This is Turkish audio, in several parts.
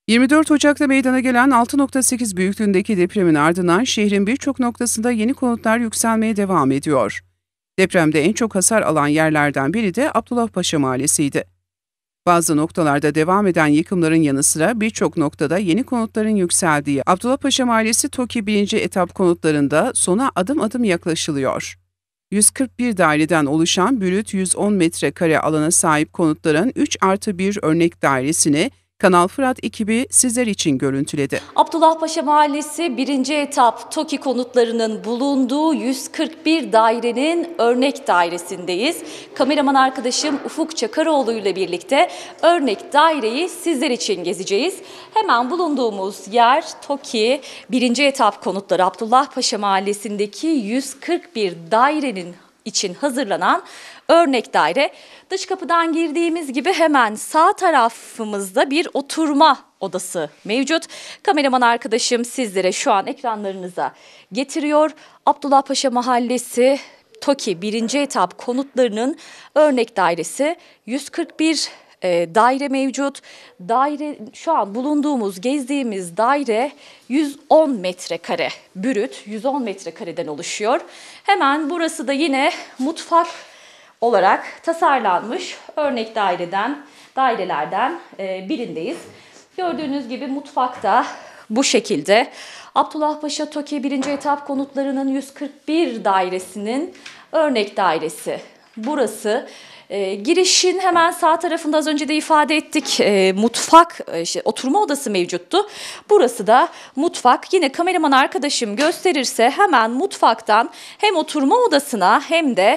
24 Ocak'ta meydana gelen 6,8 büyüklüğündeki depremin ardından şehrin birçok noktasında yeni konutlar yükselmeye devam ediyor. Depremde en çok hasar alan yerlerden biri de Abdullahpaşa Mahallesi'ydi. Bazı noktalarda devam eden yıkımların yanı sıra birçok noktada yeni konutların yükseldiği Abdullahpaşa Mahallesi TOKİ 1. etap konutlarında sona adım adım yaklaşılıyor. 141 daireden oluşan brüt 110 metrekare alana sahip konutların 3+1 örnek dairesini Kanal Fırat ekibi sizler için görüntüledi. Abdullahpaşa Mahallesi 1. etap TOKİ konutlarının bulunduğu 141 dairenin örnek dairesindeyiz. Kameraman arkadaşım Ufuk Çakaroğlu ile birlikte örnek daireyi sizler için gezeceğiz. Hemen bulunduğumuz yer TOKİ 1. etap konutları Abdullahpaşa Mahallesi'ndeki 141 dairenin için hazırlanan örnek daire. Dış kapıdan girdiğimiz gibi hemen sağ tarafımızda bir oturma odası mevcut. Kameraman arkadaşım sizlere şu an ekranlarınıza getiriyor. Abdullahpaşa Mahallesi TOKİ 1. etap konutlarının örnek dairesi 141 daire mevcut. Daire şu an gezdiğimiz daire 110 metrekare brüt, 110 metrekareden oluşuyor. Hemen burası da yine mutfak olarak tasarlanmış örnek dairelerden birindeyiz. Gördüğünüz gibi mutfakta bu şekilde. Abdullahpaşa TOKİ 1. etap konutlarının 141 dairesinin örnek dairesi burası. Girişin hemen sağ tarafında az önce de ifade ettik mutfak, oturma odası mevcuttu. Burası da mutfak. Yine kameraman arkadaşım gösterirse hemen mutfaktan hem oturma odasına hem de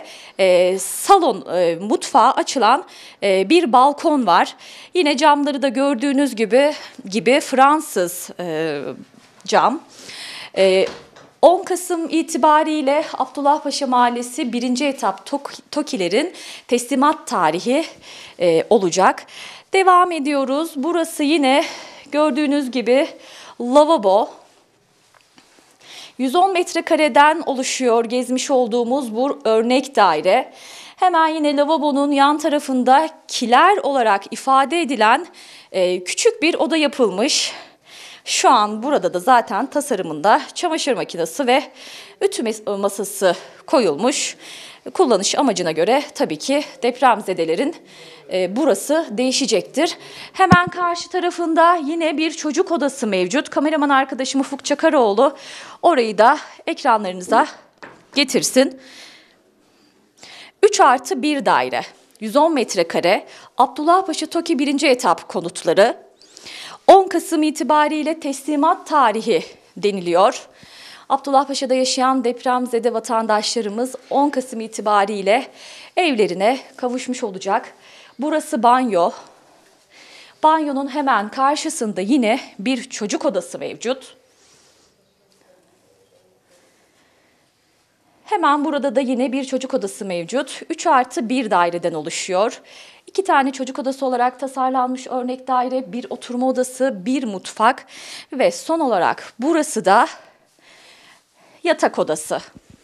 salon mutfağa açılan bir balkon var. Yine camları da gördüğünüz gibi Fransız cam. 10 Kasım itibariyle Abdullahpaşa Mahallesi 1. etap TOKİ'lerin teslimat tarihi olacak. Devam ediyoruz. Burası yine gördüğünüz gibi lavabo. 110 metrekareden oluşuyor gezmiş olduğumuz bu örnek daire. Hemen yine lavabonun yan tarafında kiler olarak ifade edilen küçük bir oda yapılmış. Şu an burada da zaten tasarımında çamaşır makinesi ve ütü masası koyulmuş. Kullanış amacına göre tabii ki depremzedelerin burası değişecektir. Hemen karşı tarafında yine bir çocuk odası mevcut. Kameraman arkadaşım Ufuk Çakaroğlu orayı da ekranlarınıza getirsin. 3+1 daire, 110 metrekare, Abdullahpaşa TOKİ 1. etap konutları. 10 Kasım itibariyle teslimat tarihi deniliyor. Abdullahpaşa'da yaşayan depremzede vatandaşlarımız 10 Kasım itibariyle evlerine kavuşmuş olacak. Burası banyo. Banyonun hemen karşısında yine bir çocuk odası mevcut. Hemen burada da yine bir çocuk odası mevcut. 3+1 daireden oluşuyor. 2 tane çocuk odası olarak tasarlanmış örnek daire, bir oturma odası, bir mutfak ve son olarak burası da yatak odası.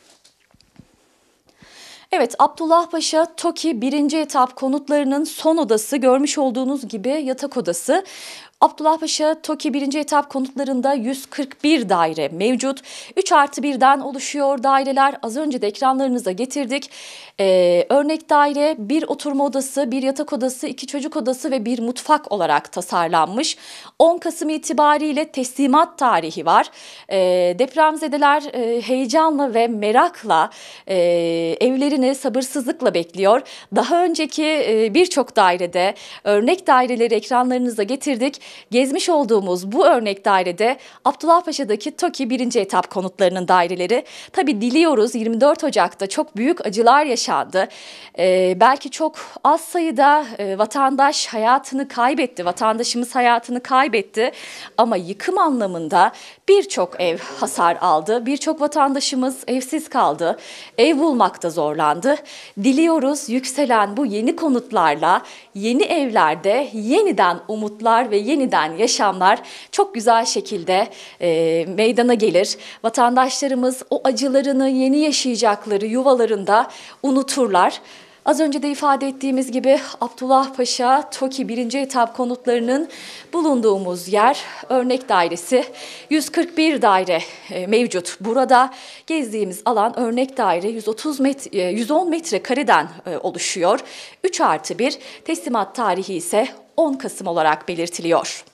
Evet, Abdullahpaşa TOKİ 1. etap konutlarının son odası görmüş olduğunuz gibi yatak odası. Abdullahpaşa TOKİ 1. etap konutlarında 141 daire mevcut. 3+1'den oluşuyor daireler. Az önce de ekranlarınıza getirdik. Örnek daire bir oturma odası, bir yatak odası, 2 çocuk odası ve bir mutfak olarak tasarlanmış. 10 Kasım itibariyle teslimat tarihi var. Depremzedeler heyecanla ve merakla evlerini sabırsızlıkla bekliyor. Daha önceki birçok dairede örnek daireleri ekranlarınıza getirdik. Gezmiş olduğumuz bu örnek dairede Abdullahpaşa'daki TOKİ 1. etap konutlarının daireleri. Tabii diliyoruz 24 Ocak'ta çok büyük acılar yaşandı. Belki çok az sayıda vatandaş hayatını kaybetti, vatandaşımız hayatını kaybetti. Ama yıkım anlamında birçok ev hasar aldı, birçok vatandaşımız evsiz kaldı, ev bulmakta zorlandı. Diliyoruz yükselen bu yeni konutlarla yeni evlerde yeniden umutlar ve yeniden yaşamlar çok güzel şekilde meydana gelir. Vatandaşlarımız o acılarını yeni yaşayacakları yuvalarında unuturlar. Az önce de ifade ettiğimiz gibi Abdullah Paşa TOKİ 1. etap konutlarının bulunduğumuz yer örnek dairesi. 141 daire mevcut. Burada gezdiğimiz alan örnek daire 110 metrekareden oluşuyor. 3+1, teslimat tarihi ise 10 Kasım olarak belirtiliyor.